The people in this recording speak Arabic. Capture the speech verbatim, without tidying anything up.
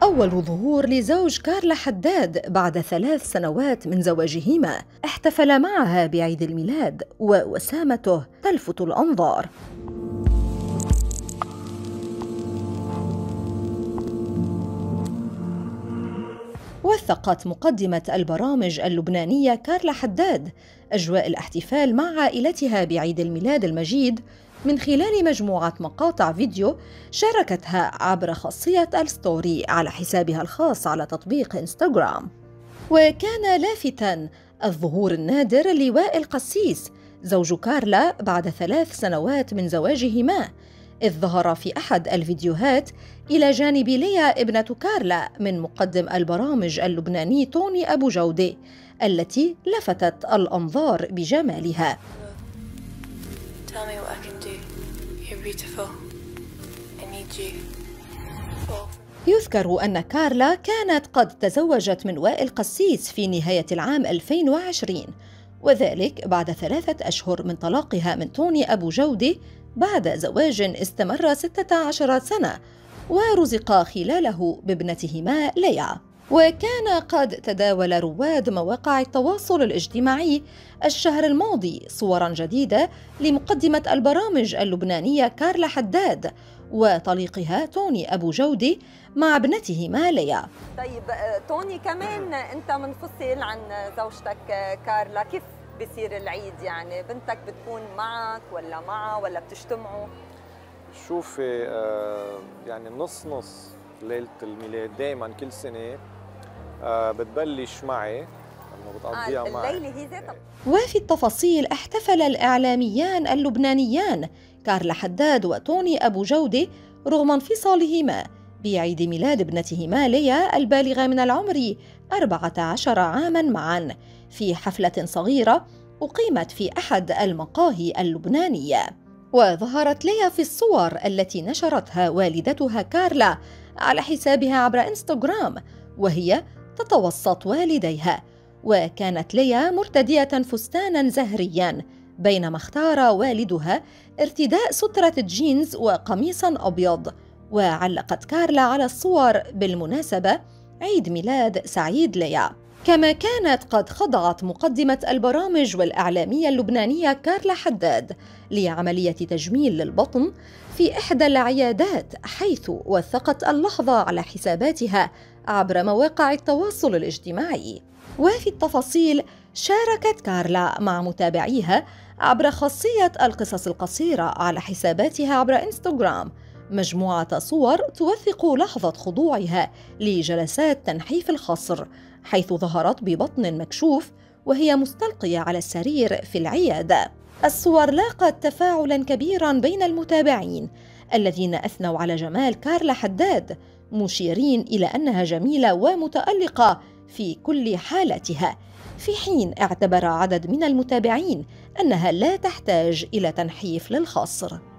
أول ظهور لزوج كارلا حداد بعد ثلاث سنوات من زواجهما، احتفل معها بعيد الميلاد ووسامته تلفت الأنظار. وثقت مقدمة البرامج اللبنانية كارلا حداد أجواء الاحتفال مع عائلتها بعيد الميلاد المجيد من خلال مجموعة مقاطع فيديو شاركتها عبر خاصية الستوري على حسابها الخاص على تطبيق إنستغرام. وكان لافتاً الظهور النادر لوائل قسيس زوج كارلا بعد ثلاث سنوات من زواجهما، إذ ظهر في أحد الفيديوهات إلى جانب ليا ابنة كارلا من مقدم البرامج اللبناني توني أبو جودة التي لفتت الأنظار بجمالها. Tell me what I can do. You're beautiful. I need you. يذكر أن كارلا كانت قد تزوجت من وائل قسيس في نهاية العام ألفين وعشرين، وذلك بعد ثلاثة أشهر من طلاقها من توني أبو جودة بعد زواج استمر ستة عشر سنة ورزق خلاله بابنتهما ليا. وكان قد تداول رواد مواقع التواصل الاجتماعي الشهر الماضي صوراً جديدة لمقدمة البرامج اللبنانية كارلا حداد وطليقها توني أبو جودة مع ابنتهما ليا. طيب توني، كمان أنت منفصل عن زوجتك كارلا، كيف بصير العيد؟ يعني بنتك بتكون معك ولا معها ولا بتجتمعوا؟ شوفي آه يعني نص نص ليلة الميلاد دائما كل سنة آه بتبلش معي لما بتقضيها آه معي الليلة هي ذاتها. وفي التفاصيل احتفل الإعلاميان اللبنانيان كارلا حداد وتوني أبو جودة رغم انفصالهما بعيد ميلاد ابنتهما ليا البالغة من العمر أربعة عشر عاماً معاً في حفلة صغيرة أقيمت في أحد المقاهي اللبنانية. وظهرت ليا في الصور التي نشرتها والدتها كارلا على حسابها عبر إنستغرام وهي تتوسط والديها، وكانت ليا مرتدية فستاناً زهرياً، بينما اختار والدها ارتداء سترة جينز وقميصاً أبيض. وعلقت كارلا على الصور بالمناسبة عيد ميلاد سعيد ليا. كما كانت قد خضعت مقدمة البرامج والإعلامية اللبنانية كارلا حداد لعملية تجميل للبطن في إحدى العيادات، حيث وثقت اللحظة على حساباتها عبر مواقع التواصل الاجتماعي. وفي التفاصيل شاركت كارلا مع متابعيها عبر خاصية القصص القصيرة على حساباتها عبر إنستغرام مجموعة صور توثق لحظة خضوعها لجلسات تنحيف الخصر، حيث ظهرت ببطن مكشوف وهي مستلقية على السرير في العيادة. الصور لاقت تفاعلاً كبيراً بين المتابعين الذين أثنوا على جمال كارلا حداد، مشيرين إلى أنها جميلة ومتألقة في كل حالاتها، في حين اعتبر عدد من المتابعين أنها لا تحتاج إلى تنحيف للخصر.